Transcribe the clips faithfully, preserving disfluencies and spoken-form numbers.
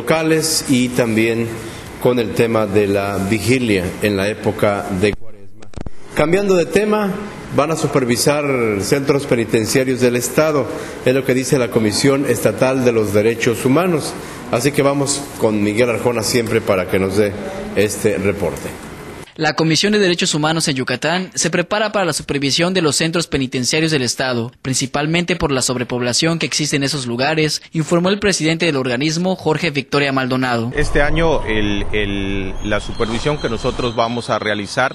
locales y también con el tema de la vigilia en la época de Cuaresma. Cambiando de tema, van a supervisar centros penitenciarios del Estado, es lo que dice la Comisión Estatal de los Derechos Humanos. Así que vamos con Miguel Arjona siempre para que nos dé este reporte. La Comisión de Derechos Humanos en Yucatán se prepara para la supervisión de los centros penitenciarios del Estado, principalmente por la sobrepoblación que existe en esos lugares, informó el presidente del organismo, Jorge Victoria Maldonado. Este año el, el, la supervisión que nosotros vamos a realizar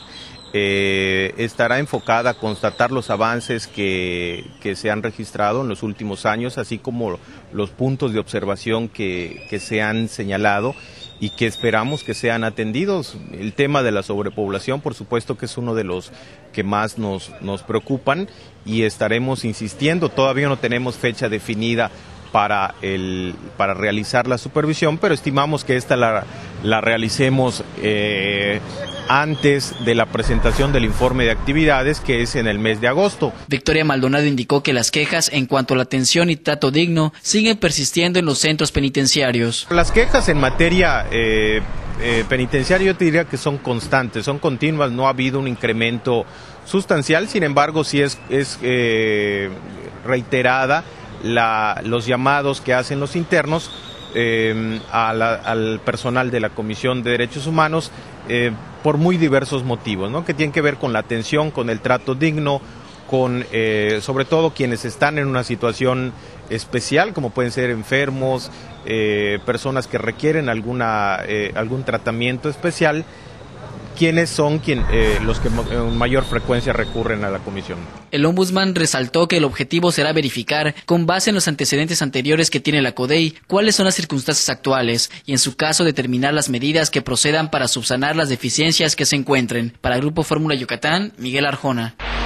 eh, estará enfocada a constatar los avances que, que se han registrado en los últimos años, así como los puntos de observación que, que se han señalado y que esperamos que sean atendidos. El tema de la sobrepoblación, por supuesto que es uno de los que más nos, nos preocupan y estaremos insistiendo. Todavía no tenemos fecha definida para, el, para realizar la supervisión, pero estimamos que esta la, la realicemos eh, antes de la presentación del informe de actividades, que es en el mes de agosto. Victoria Maldonado indicó que las quejas en cuanto a la atención y trato digno siguen persistiendo en los centros penitenciarios. Las quejas en materia eh, eh, penitenciaria yo te diría que son constantes, son continuas, no ha habido un incremento sustancial, sin embargo sí es, es eh, reiterada la, los llamados que hacen los internos eh, a la, al personal de la Comisión de Derechos Humanos eh, por muy diversos motivos, ¿no? Que tienen que ver con la atención, con el trato digno, con eh, sobre todo quienes están en una situación especial, como pueden ser enfermos, eh, personas que requieren alguna eh, algún tratamiento especial, quienes son quien, eh, los que en mayor frecuencia recurren a la comisión. El ombudsman resaltó que el objetivo será verificar, con base en los antecedentes anteriores que tiene la CODEI, cuáles son las circunstancias actuales y, en su caso, determinar las medidas que procedan para subsanar las deficiencias que se encuentren. Para el Grupo Fórmula Yucatán, Miguel Arjona.